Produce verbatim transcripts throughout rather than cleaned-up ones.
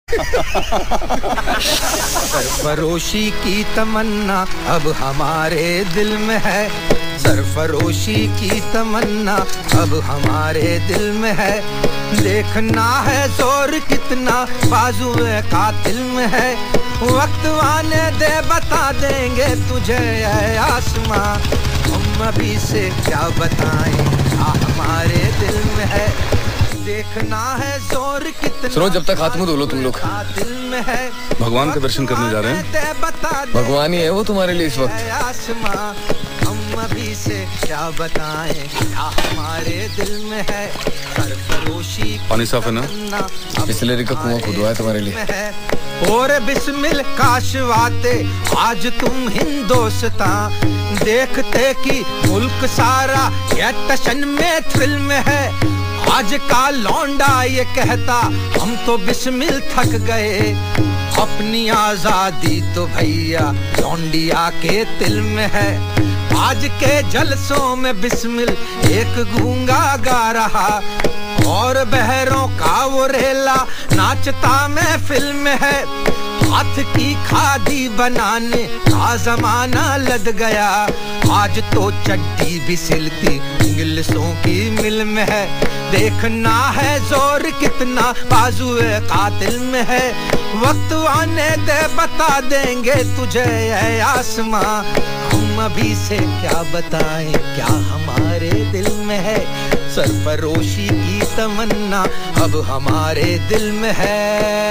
सरफरोशी की तमन्ना अब हमारे दिल में है। सरफरोशी की तमन्ना अब हमारे दिल में है। देखना है जोर कितना बाजू कातिल में है। वक्त आने दे बता देंगे तुझे ऐ आसमां। हम अभी से क्या बताएं क्या हमारे दिल में है। देखना है जोर कितना। सुनो, जब तक हाथ मुंह धो लो तुम लोग। दिल में है। भगवान के दर्शन करने जा रहे हैं। भगवान ही है वो तुम्हारे लिए इस वक्त। आसमां हम अभी से क्या बताएं क्या हमारे दिल में है। सरफरोशी पानी साफ है ना? बिस्लेरी का कुआं खुदवा है तुम्हारे लिए। और बिस्मिल काशवाते आज तुम हिंदोस्तां। देखते कि मुल्क सारा ये टशन में थ्रिल में है। आज का लौंडा ये कहता हम तो बिस्मिल थक गए। अपनी आजादी तो भैया लौंडिया के दिल में है। आज के जलसों में बिस्मिल एक गूंगा गा रहा। और बहरों का वो रेला नाचता महफिल में है। हाथ की खादी बनाने का जमाना लद गया। आज तो चड्डी भी सिलती इंग्लिशों की मिल में है। देखना है जोर कितना बाजुए कातिल में है। वक्त आने दे बता देंगे तुझे ऐ आसमां। हम अभी से क्या बताएं क्या हमारे दिल में है। सरफरोशी की तमन्ना अब हमारे दिल में है।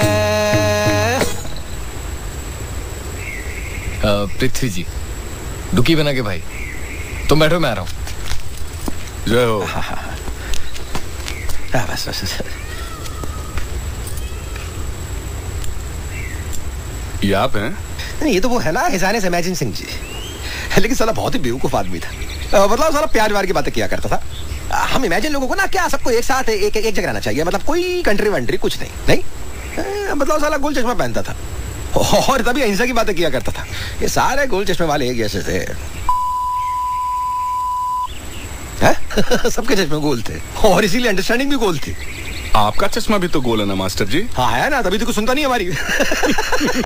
पृथ्वी जी, दुखी बना के भाई तुम बैठो, मैं आ रहा हूँ। जय हो। बस बस ये आप हैं? नहीं, ये तो वो है ना हिजाने से इमेजिन सिंह जी। लेकिन साला बहुत ही बेवकूफ आदमी था। मतलब साला प्यार व्यार की बातें किया करता था। हम इमेजिन लोगों को ना क्या सबको एक साथ एक एक, एक जगह रहना चाहिए। मतलब कोई कंट्री वंट्री कुछ नहीं नहीं मतलब साला गोल चश्मा पहनता था और तभी अहिंसा की बातें किया करता था। ये सारे गोल चश्मे वाले एक जैसे थे। सबके चश्मे गोल थे और इसीलिए अंडरस्टैंडिंग भी गोल थी। आपका चश्मा भी तो गोल है ना मास्टर जी? हाँ है ना, तभी तो कुछ सुनता नहीं हमारी।